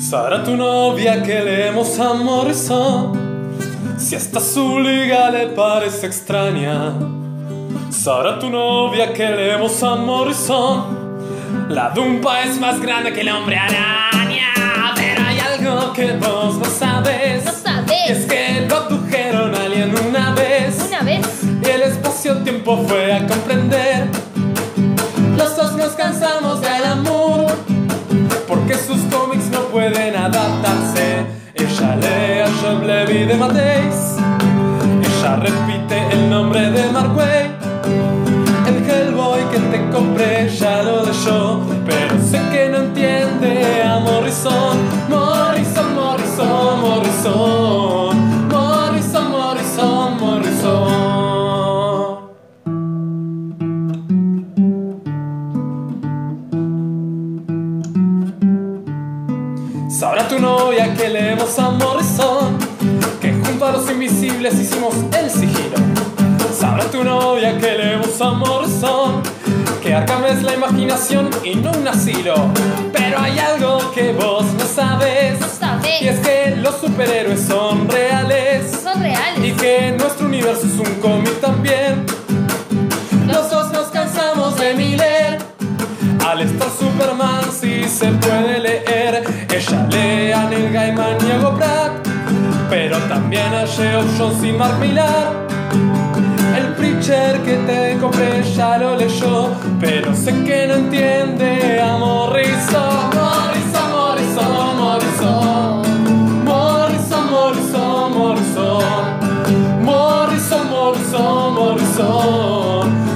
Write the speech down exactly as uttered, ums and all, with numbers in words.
Sarà tu novia que leemos a Morrison, si hasta su liga le parece extraña. Sarà tu novia que leemos a Morrison, la dumpa es más grande que el hombre araña. Pero hay algo que vos no sabes, No sabes. y es que lo abdujeron a alguien una vez. Una vez. Y el espacio-tiempo fue a comprender. Los dos nos cansamos del amor, porque sus cómics no pueden adaptarse. Ella lee a Job Levy de Mateis, ella repite el nombre de Mark Waid. El Hellboy que te compré ya lo leyó, pero sé que no entiende a Morrison. Morrison, Morrison, Morrison, Morrison, Morrison, Morrison. Sabrá tu novia que leemos a Morrison, que junto a los invisibles hicimos el sigilo. Sabrá tu novia que leemos a Morrison, que Arkham es la imaginación y no un asilo. Pero hay algo que vos no sabes, No sabes. y es que los superhéroes son reales, Son reales. y que nuestro universo es un cómic también. Los dos nos cansamos de Miller, al estar Superman sí se puede leer. Ella lee a Neil Gaiman y a Bob Pratt, pero también a Geoff Johns y Mark Millar. El Preacher que te compré ya lo leyó, pero sé que no entiende a Morrison. Morrison, Morrison, Morrison, Morrison, Morrison, Morrison, Morrison, Morrison, Morrison.